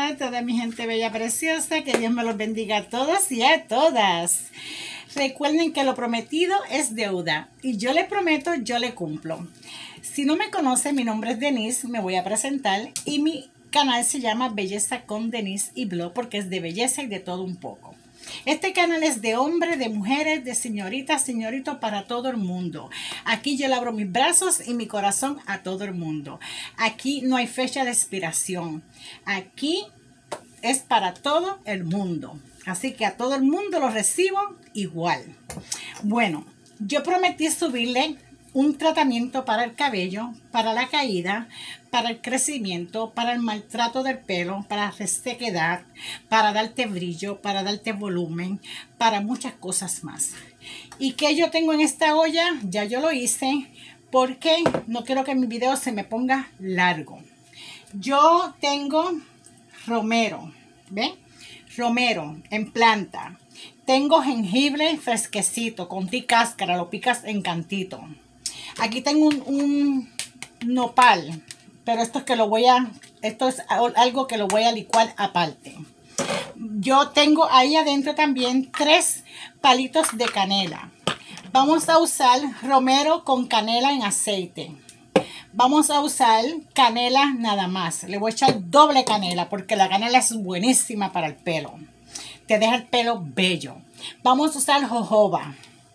Hola a toda mi gente bella preciosa, que Dios me los bendiga a todos y a todas. Recuerden que lo prometido es deuda y yo le prometo, yo le cumplo. Si no me conocen, mi nombre es Denise, me voy a presentar y mi canal se llama Belleza con Denise y Blog porque es de belleza y de todo un poco. Este canal es de hombres, de mujeres, de señoritas, señoritos, para todo el mundo. Aquí yo le abro mis brazos y mi corazón a todo el mundo. Aquí no hay fecha de expiración. Aquí es para todo el mundo. Así que a todo el mundo lo recibo igual. Bueno, yo prometí subirle un tratamiento para el cabello, para la caída, para el crecimiento, para el maltrato del pelo, para la resequedad, para darte brillo, para darte volumen, para muchas cosas más. ¿Y qué yo tengo en esta olla? Ya yo lo hice porque no quiero que mi video se me ponga largo. Yo tengo romero, ¿ven? Romero en planta. Tengo jengibre fresquecito, con cáscara, lo picas en cantito. Aquí tengo un nopal, pero esto es algo que lo voy a licuar aparte. Yo tengo ahí adentro también 3 palitos de canela. Vamos a usar romero con canela en aceite. Vamos a usar canela nada más. Le voy a echar doble canela porque la canela es buenísima para el pelo. Te deja el pelo bello. Vamos a usar jojoba.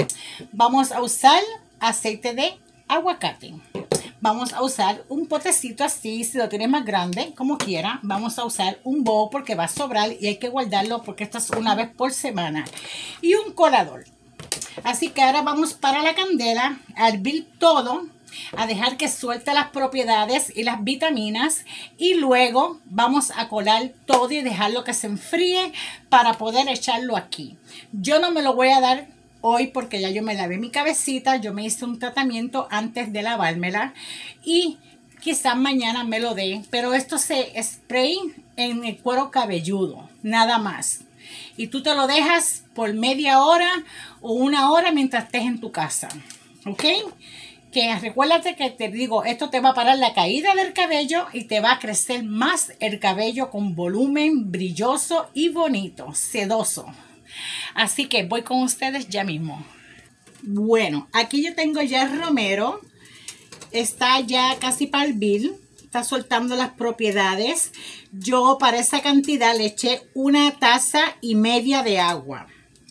Vamos a usar aceite de aguacate. Vamos a usar un potecito así, si lo tienes más grande, como quiera. Vamos a usar un bowl porque va a sobrar y hay que guardarlo porque esto es una vez por semana. Y un colador. Así que ahora vamos para la candela a hervir todo, a dejar que suelte las propiedades y las vitaminas y luego vamos a colar todo y dejarlo que se enfríe para poder echarlo aquí. Yo no me lo voy a dar hoy porque ya yo me lavé mi cabecita, yo me hice un tratamiento antes de lavármela y quizás mañana me lo dé, pero esto se spray en el cuero cabelludo, nada más. Y tú te lo dejas por media hora o 1 hora mientras estés en tu casa, ¿ok? Que recuérdate que te digo, esto te va a parar la caída del cabello y te va a crecer más el cabello con volumen brilloso y bonito, sedoso. Así que voy con ustedes ya mismo. Bueno, aquí yo tengo ya el romero. Está ya casi para hervir. Está soltando las propiedades. Yo para esa cantidad le eché 1,5 tazas de agua.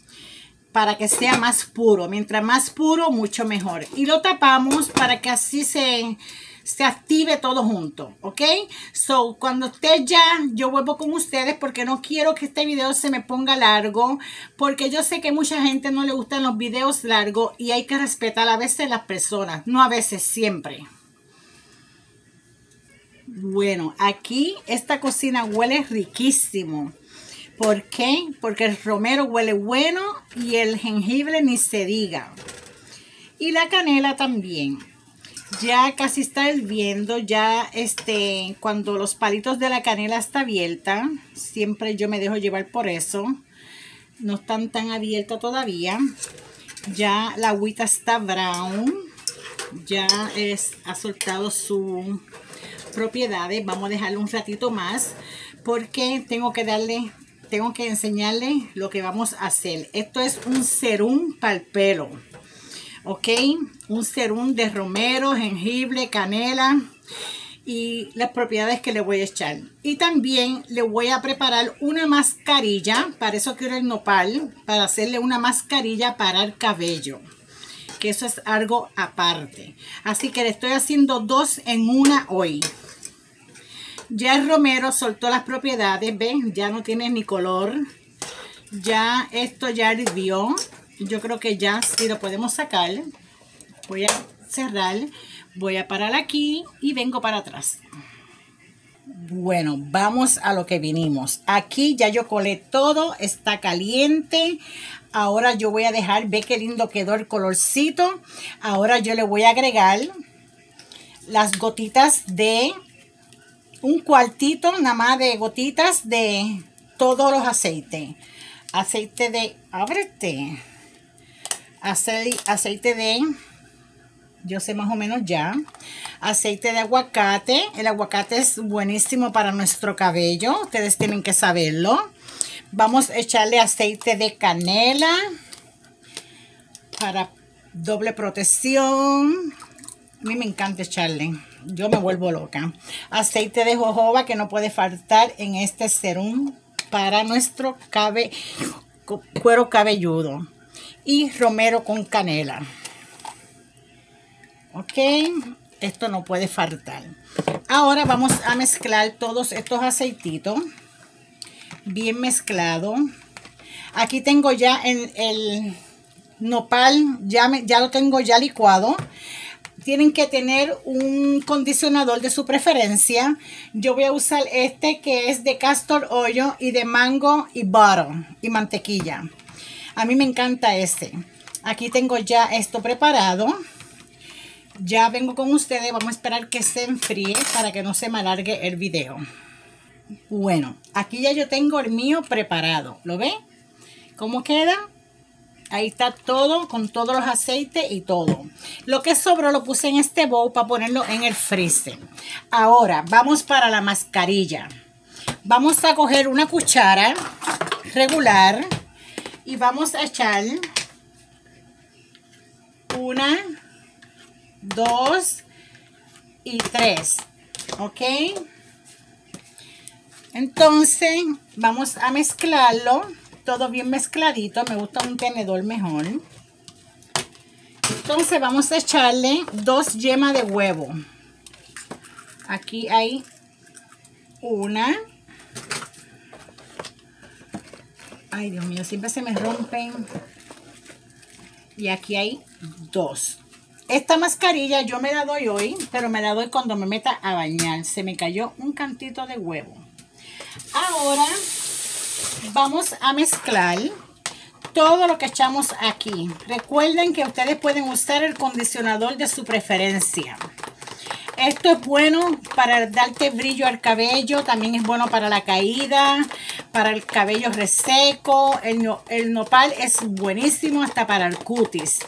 Para que sea más puro. Mientras más puro, mucho mejor. Y lo tapamos para que así se active todo junto, ¿ok? So, cuando esté ya, yo vuelvo con ustedes porque no quiero que este video se me ponga largo, porque yo sé que mucha gente no le gustan los videos largos y hay que respetar a veces las personas, no a veces, siempre. Bueno, aquí esta cocina huele riquísimo. ¿Por qué? Porque el romero huele bueno y el jengibre ni se diga. Y la canela también. Ya casi está hirviendo, ya cuando los palitos de la canela está abierta, siempre yo me dejo llevar por eso, no están tan abiertas todavía, ya la agüita está brown, ya ha soltado sus propiedades, vamos a dejarlo un ratito más porque tengo que enseñarle lo que vamos a hacer. Esto es un serum para el pelo. Ok, un serum de romero, jengibre, canela y las propiedades que le voy a echar. Y también le voy a preparar una mascarilla, para eso quiero el nopal, para hacerle una mascarilla para el cabello, que eso es algo aparte. Así que le estoy haciendo 2 en 1 hoy. Ya el romero soltó las propiedades, ven, ya no tiene ni color. Ya esto ya hirvió. Yo creo que ya sí lo podemos sacar. Voy a cerrar, voy a parar aquí y vengo para atrás. Bueno, vamos a lo que vinimos. Aquí ya yo colé todo, está caliente. Ahora yo voy a dejar, ve qué lindo quedó el colorcito. Ahora yo le voy a agregar las gotitas de un cuartito nada más de gotitas de todos los aceites. Aceite de, ábrete. Aceite de Yo sé más o menos ya. Aceite de aguacate. El aguacate es buenísimo para nuestro cabello. Ustedes tienen que saberlo. Vamos a echarle aceite de canela para doble protección. A mí me encanta echarle. Yo me vuelvo loca. Aceite de jojoba que no puede faltar en este serum para nuestro cuero cabelludo. Y romero con canela. Ok, esto no puede faltar. Ahora vamos a mezclar todos estos aceititos. Bien mezclado. Aquí tengo ya el nopal, ya lo tengo ya licuado. Tienen que tener un condicionador de su preferencia. Yo voy a usar este que es de castor oil y de mango y butter y mantequilla. A mí me encanta este. Aquí tengo ya esto preparado. Ya vengo con ustedes. Vamos a esperar que se enfríe para que no se me alargue el video. Bueno, aquí ya yo tengo el mío preparado. ¿Lo ven? ¿Cómo queda? Ahí está todo, con todos los aceites y todo. Lo que sobró lo puse en este bowl para ponerlo en el freezer. Ahora, vamos para la mascarilla. Vamos a coger una cuchara regular y vamos a echar 1, 2 y 3. ¿Ok? Entonces, vamos a mezclarlo. Todo bien mezcladito. Me gusta un tenedor mejor. Entonces vamos a echarle 2 yemas de huevo. Aquí hay una. Ay, Dios mío, siempre se me rompen. Y aquí hay 2. Esta mascarilla yo me la doy hoy, pero me la doy cuando me meta a bañar. Se me cayó un cantito de huevo. Ahora vamos a mezclar todo lo que echamos aquí. Recuerden que ustedes pueden usar el condicionador de su preferencia. Esto es bueno para darte brillo al cabello. También es bueno para la caída, para el cabello reseco. El nopal es buenísimo hasta para el cutis.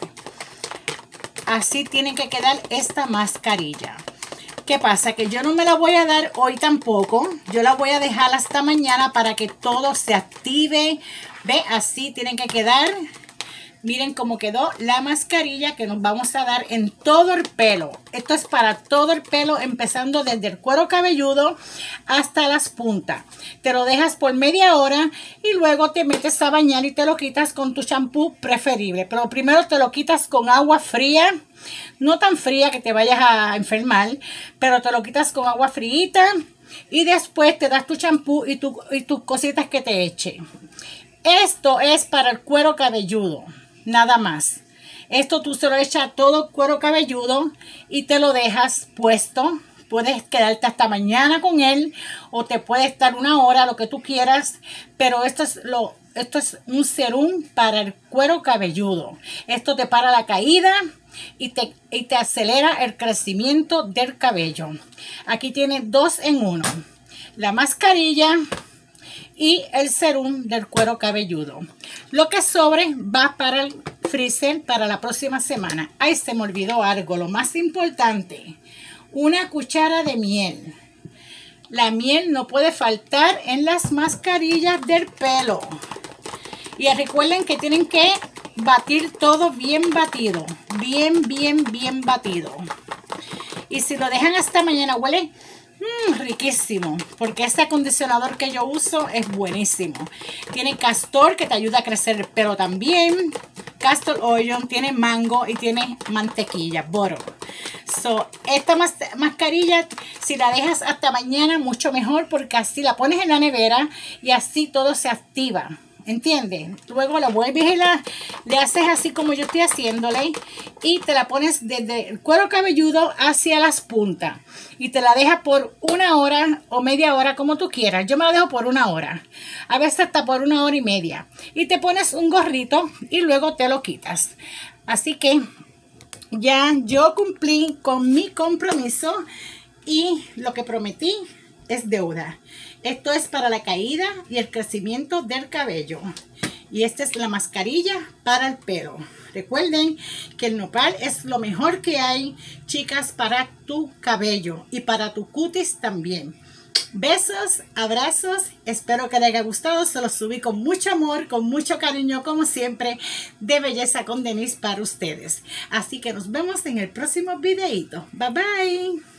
Así tiene que quedar esta mascarilla. ¿Qué pasa? Que yo no me la voy a dar hoy tampoco. Yo la voy a dejar hasta mañana para que todo se active. ¿Ve? Así tienen que quedar. Miren cómo quedó la mascarilla que nos vamos a dar en todo el pelo. Esto es para todo el pelo, empezando desde el cuero cabelludo hasta las puntas. Te lo dejas por media hora y luego te metes a bañar y te lo quitas con tu champú preferible. Pero primero te lo quitas con agua fría. No tan fría que te vayas a enfermar, pero te lo quitas con agua fríita y después te das tu champú y tus cositas que te eche. Esto es para el cuero cabelludo, nada más. Esto tú se lo echas a todo el cuero cabelludo y te lo dejas puesto. Puedes quedarte hasta mañana con él o te puede estar 1 hora, lo que tú quieras, pero esto es un serum para el cuero cabelludo. Esto te para la caída y te acelera el crecimiento del cabello. Aquí tiene 2 en 1. La mascarilla y el serum del cuero cabelludo. Lo que sobre va para el freezer para la próxima semana. Ay, se me olvidó algo, lo más importante. 1 cuchara de miel. La miel no puede faltar en las mascarillas del pelo. Y recuerden que tienen que batir todo bien batido. Bien batido. Y si lo dejan hasta mañana huele riquísimo. Porque este acondicionador que yo uso es buenísimo. Tiene castor que te ayuda a crecer el pelo también. Castor oil, tiene mango y tiene mantequilla, butter. Esta mascarilla, si la dejas hasta mañana, mucho mejor porque así la pones en la nevera y así todo se activa. ¿Entiendes? Luego la vuelves y le haces así como yo estoy haciéndole y te la pones desde el cuero cabelludo hacia las puntas y te la dejas por 1 hora o media hora como tú quieras. Yo me la dejo por 1 hora, a veces hasta por 1 hora y media, y te pones un gorrito y luego te lo quitas. Así que ya yo cumplí con mi compromiso y lo que prometí es deuda. Esto es para la caída y el crecimiento del cabello. Y esta es la mascarilla para el pelo. Recuerden que el nopal es lo mejor que hay, chicas, para tu cabello y para tu cutis también. Besos, abrazos, espero que les haya gustado, se los subí con mucho amor, con mucho cariño, como siempre, de Belleza con Denise para ustedes. Así que nos vemos en el próximo videito. Bye bye.